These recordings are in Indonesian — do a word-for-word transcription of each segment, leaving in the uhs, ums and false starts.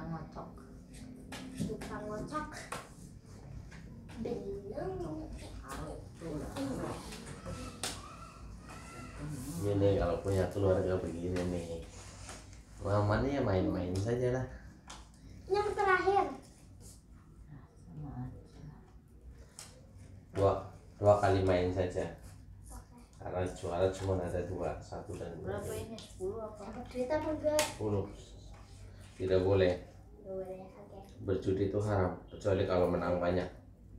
ngocok. Tukang ngocok. Belum. Ini kalau punya keluarga begini nih, mama nih ya main-main saja lah. Yang terakhir. Dua, dua kali main saja. Karena juara cuma ada dua, satu dan dua. Berapa ini? Sepuluh apa? Dapat duit apa enggak? Sepuluh. Tidak boleh. Boleh, oke. Berjudi itu haram, kecuali kalau menang banyak.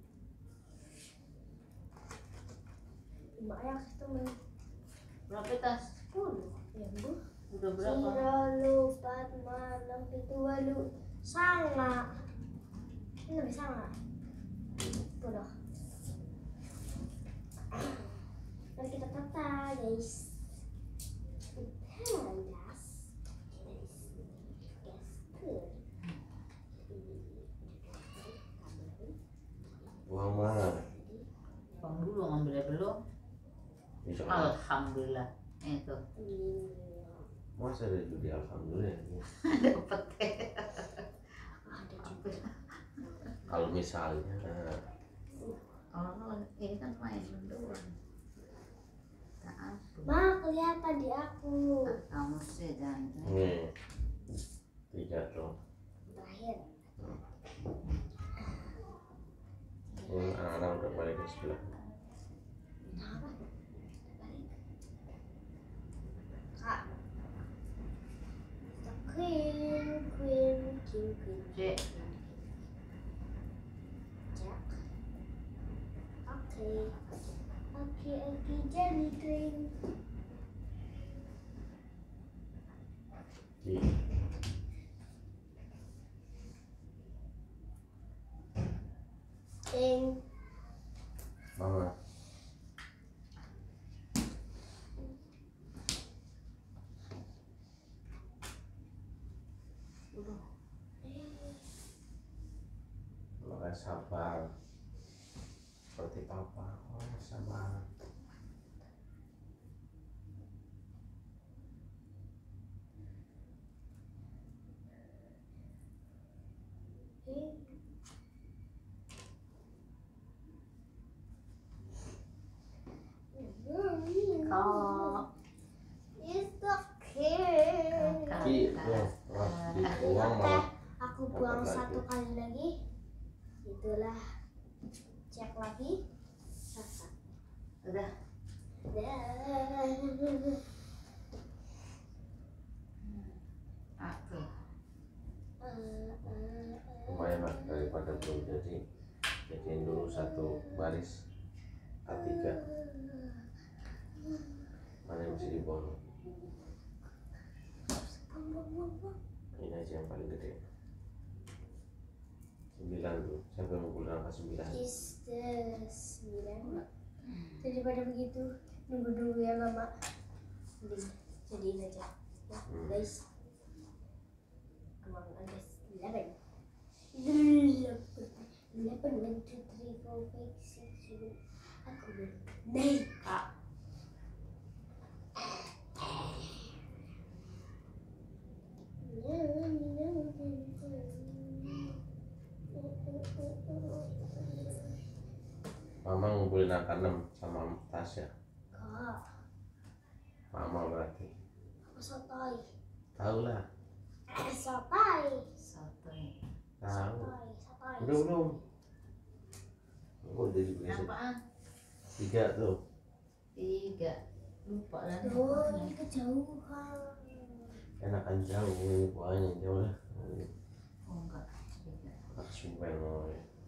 Banyak itu men. Berapa tas? Sepuluh. Ya bu. Udah berapa? Siro lupat malam itu walu sanga. Ini lebih sanga. Sepuluh. Mari kita tata guys. Gas. Uang mana? Bang dulu ngambilnya belum? Insya Allah. Alhamdulillah. Itu. Masa ada judi alhamdulillah. Dapat. Ada juga. Kalau misalnya Oh, ini kan main doang. Tak apa. Ma, kelihatan di aku. Kamu sih jangan. nih tiga tuh. Terakhir. Ini anak-anak udah balik ke sebelah. Kak. Queen, queen, king, queen. Cek. Jack. Oke. Oke, oke, jadi queen. Di King. mama. Makanya sabar. Seperti papa. Oh sabar. Kok. It's okay. Ki, tuh, wah, dibuang malah. Aku buang Dapat satu lagi. kali lagi. Itulah. Cek lagi. Sasa. Udah. Aku. Lumayan lah daripada belum jadi. Jadiin dulu satu baris A tiga. Mana yang mesti dibuang? Ini aja yang paling gede. Sembilan tuh. Siapa yang mukul angka sembilan? Is the sembilan. Daripada begitu nunggu dulu ya mama. Mending jadiin aja. Nah, Hmm. guys. Come on, guys. Eleven. Eleven. Eleven. One, two, three, four, five, six, seven. Aku naik. Kak. Mama ngumpulin angka enam sama Tasya. Kak, Mama berarti. aku sotoy. Tahu lah. Sotoy. Sotoy. Tahu. Sotoy. Sotoy. Udah belum? Oh, udah juga bisa. Apaan? Tiga tuh. Tiga. Lupa lah. Tuh, ini kejauhan. Enakan jauh ini buahnya jauh lah. Oh enggak. Tiga. Sumpah mau.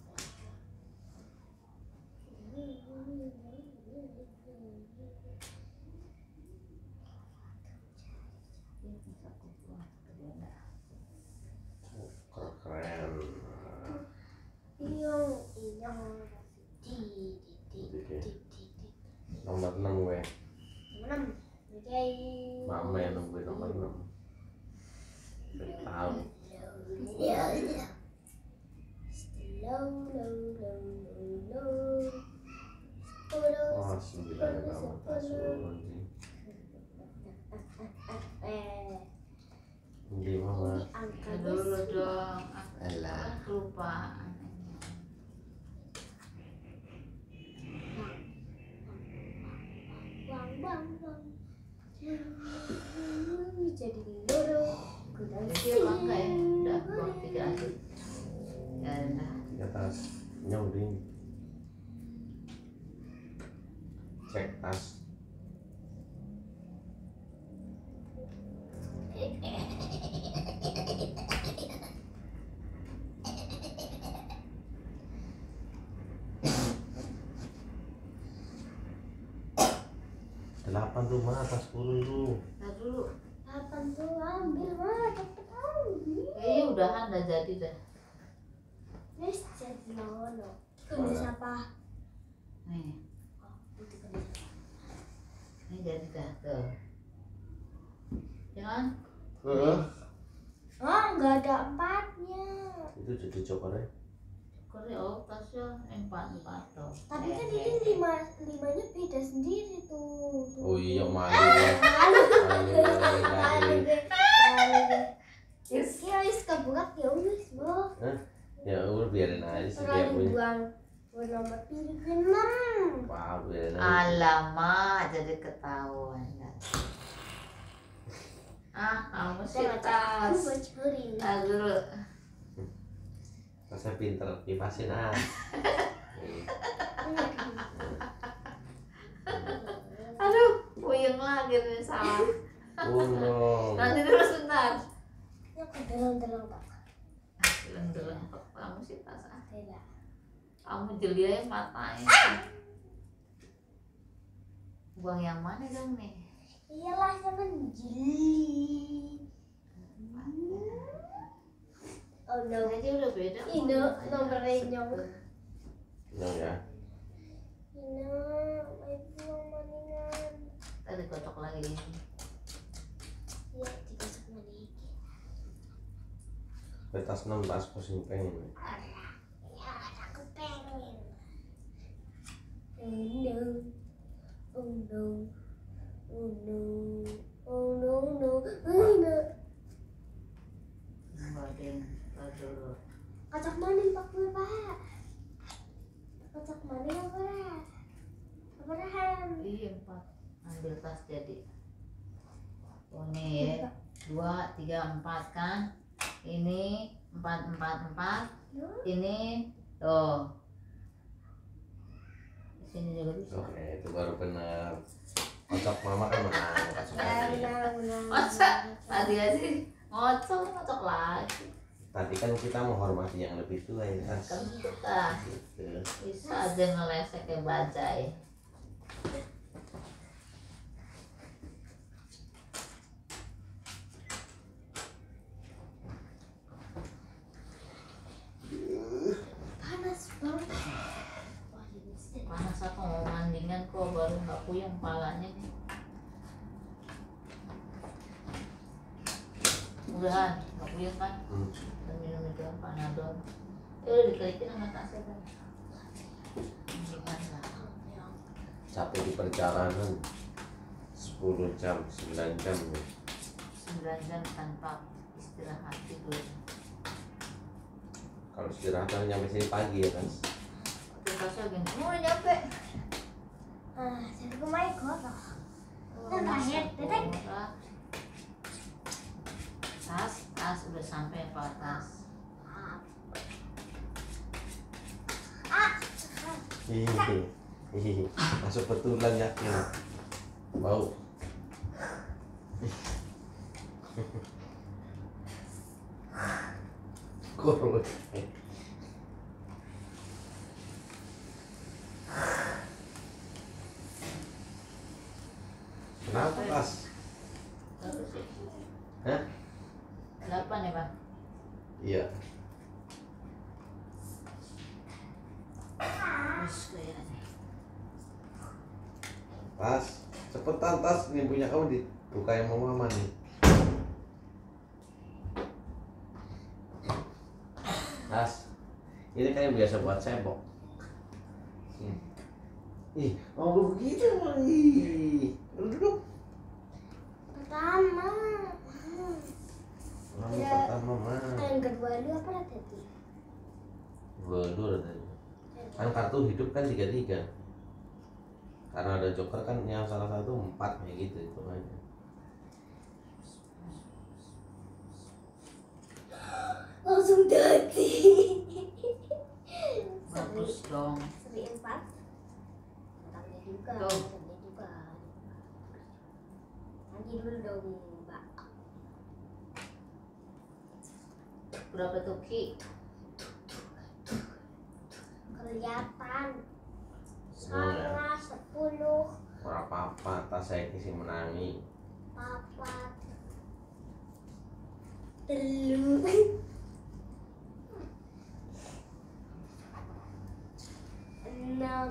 Ini bisa kubuat. Gede enggak? Keren. Iyong, iyong. Di, di, di, di, di, di. Nomor enam gue. Enam. Oke. Mama yang nungguin nomor enam. Udah tahu. Ya, ya. Slow, low, low, low, low. Slow, Oh, sembilan kamu tasur. Eh, Di mama. angka Dulu guys. dong. Alah. Kelupaan. Bang bang bang. Jadi loro. Kuda Dia pakai udah buang tiga aja. Ya udah. Tiga tas. Nyoding. Cek tas. Delapan tuh mah, tas sepuluh dulu. Nah dulu. Kapan tuh ambil mah cepet ambil. Kayaknya udahan udah jadi dah. Wis jadi lono. Kuda siapa? Nih, Oh, itu kuda. ini jadi dah tuh. Jangan. Heeh. Oh, nggak ada empatnya. Itu jadi cokornya. Kore oh tasnya empat empat tuh. Tapi kan ini lima limanya beda sendiri tuh. Tuh. Oh iya malu ya. Malu. Malu, malu, malu. Yes. Ya wis kebuka ya wis, Bu. Ya udah biarin aja sih dia Terlalu punya. buang buang nomor pilih enam. Wah, biarin aja. Alamak, jadi ketahuan. Ah, kamu sih tas. Aku bocorin. Tas dulu. Tasnya pinter kipasin ah. Aduh, puyeng lagi nih salah. Untung. Nanti dulu sebentar. Ya kedalam-dalam Pak. Bilang-bilang kamu sih tas ah. Tidak. Kamu jeli aja matanya. Buang yang mana dong nih? Iyalah jangan jeli. Oh no. Aja udah beda. Ini nomornya nyong. Iya ya. Ini itu maningan. Tadi kocok lagi. Ya digosok maning. Tas enam tas pusing pengen. Ya aku pengen. Oh no. Oh no. Oh no. Oh no no. Oh no. Badan dulu. Kocok maning Pak gue Pak. Kocok maning apa? Apa rahan? Iya empat. Ambil tas jadi. Oh nih ya. Dua, tiga, empat kan. Ini empat, empat, empat. Ini tuh. Di sini juga bisa. Oke, itu baru benar. Kocok mama kan menang. Kocok lagi. Masa tadi aja ngocok ngocok lagi. Tadi kan kita menghormati yang lebih tua ya kan. Kan kita Gitu. bisa aja ngelesek kayak bajai. Panas banget. Panas aku mau mandingan kok baru nggak puyeng palanya nih. Udahan nggak puyeng kan? Hmm. Dan minum itu panadol. Eh udah dikelikin sama tasnya kan? Gimana? Capek di perjalanan sepuluh jam, sembilan jam ya. sembilan jam tanpa istirahat tidur. Kalau istirahat kan nyampe sini pagi ya kan. Terus tasnya gini, mau udah nyampe. Ah, jadi gue main kotor. Oh, Nah, terakhir, masa Dedek. bola. Tas, tas udah sampai apa tas? Hihihi. Hihihi. Masuk betulan yakin. Bau. Kurus. Kenapa pas? Bagus sih. Hah? Delapan ya bang? Iya. Terus kayaknya. Tas, cepetan tas, ini punya kamu dibuka yang mau mama nih. Tas, ini kan yang biasa buat cebok. Hmm. Ih, mau lu begitu ih, duduk. Pertama. Kamu Ya. pertama mah. Yang kedua lu apa tadi? Dua dua tadi. Kan kartu hidup kan tiga tiga. Karena ada joker kan yang salah satu empat kayak gitu itu aja. Langsung jadi. Bagus dong. Seri empat. Tangnya juga. Tuh. Tangnya juga. Nanti dulu dong, Mbak. Berapa tuh Ki? Kelihatan. Seneng ya. Sama sepuluh. Ora apa-apa, tas saya kisi menangi. Papat. Telu. Enam.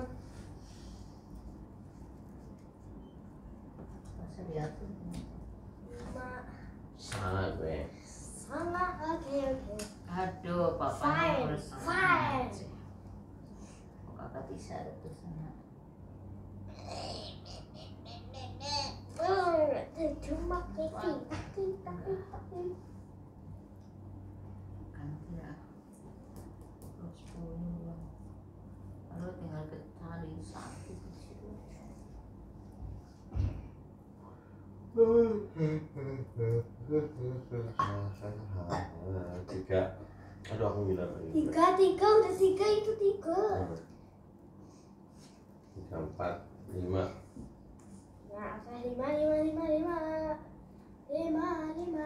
Masa diatur. Lima. Salah gue. Salah. Oke oke. Aduh, papanya Fine, harus fine. Kok kakak bisa ada tuh sana. Hmm, cuma kaki, kaki, kaki, kaki. Kan tidak. Terus sepuluh. Lalu tinggal ke tali satu di situ. Tiga. Aduh aku bilang lagi. Tiga, tiga, udah tiga itu tiga. Tiga empat lima. Nah, oke, lima, lima, lima, lima, lima, lima.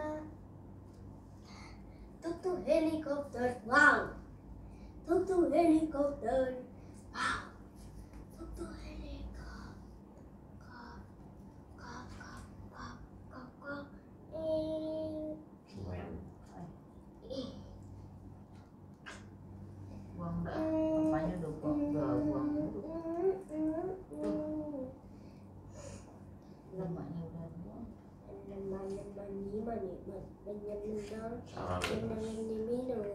Tutu helikopter, wow. Tutu helikopter, wow. Tutu helikopter, kop, kop, kop, kop, kop, kop. Eh, eh. Buang dah. Papanya udah buang, udah buang. Lemahnya udah buang. Lima, lima, lima, lima, lima, lima. Salah gue.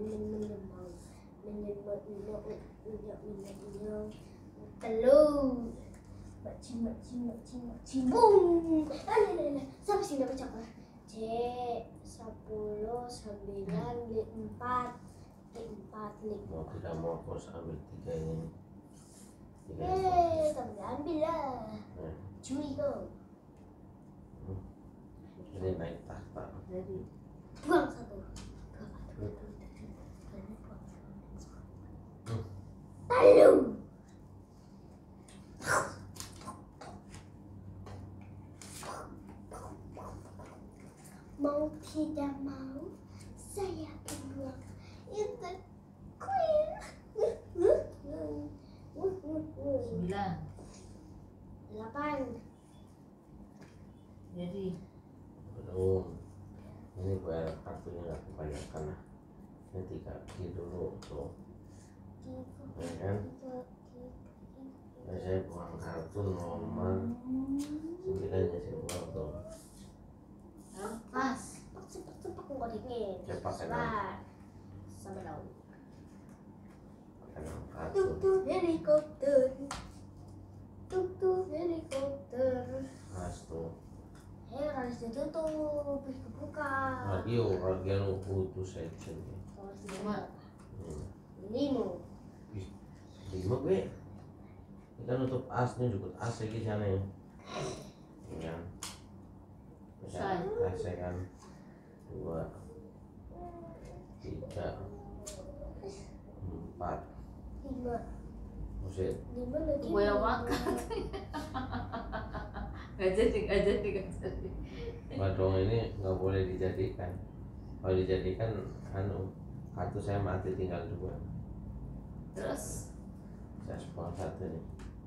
Telur, macam macam macam macam boom. Ada siapa sih dapat coklat? C sepuluh sembilan empat empat lima. Mau tidak mau aku harus ambil tiga ini. Tiga ini. Eh, kamu ambil lah. Nah, Curi kau. ini naik tahta. Jadi Buang satu. Telur. Mau tidak mau, saya buang itu queen. sembilan. Delapan. Jadi Belum. Ini gue kartunya nggak kebanyakan lah. Ini tiga kaki dulu tuh. Ya kan? Nah, saya buang kartu nomor sembilan ya saya buang tuh. pas. Cepat cepat nggak dingin. Cepat kan? Cepat. Sampai tahu. Pakai nomor kartu. Tuk tuk helikopter. Tuk tuk helikopter. Pas tuh. Eh harus ditutup, buka. Radio, radio putus saya sini. Harus Lima. Hmm. Lima. Lima gue. Kita nutup as nih juga as lagi sana ya. Ya. Say. Saya kan dua, tiga, empat. Lima. Musit. Lima lagi. Gue yang makan. Gak jadi, gak jadi, gak jadi. Badong ini nggak boleh dijadikan. Kalau dijadikan, anu kartu saya mati tinggal dua. Terus Saya spawn satu nih.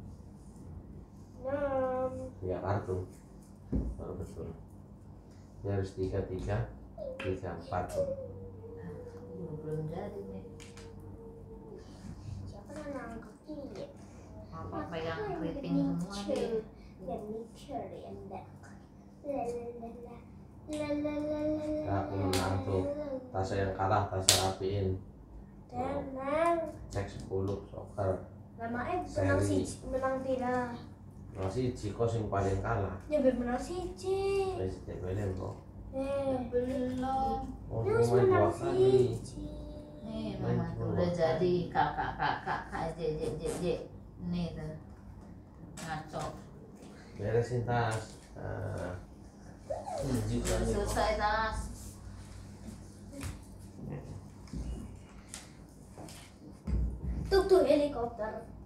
Enam. Tiga kartu. Baru betul. Ini harus tiga tiga, tiga empat. belum belum jadi nih. Siapa yang kaki? Apa pegang keriting semua deh. Let me carry and back. La la la la. La la la la la. Nah, aku menang tuh. Tas yang kalah, tas saya rapiin. Tenang. Cek sepuluh soccer. Namanya menang Seri. si menang tidak. Masih Ciko yang paling kalah. Ya menang siji. Wis dibelen kok. Eh, Belum. Mau Terus main menang buat lagi. siji. Nih Main mama tuh dulu. udah jadi kakak kakak kak j j j j. Nih tuh ngaco. Beresin tas. Nah. Hiji Udah kan nih. selesai tas. Tuh tuh helikopter.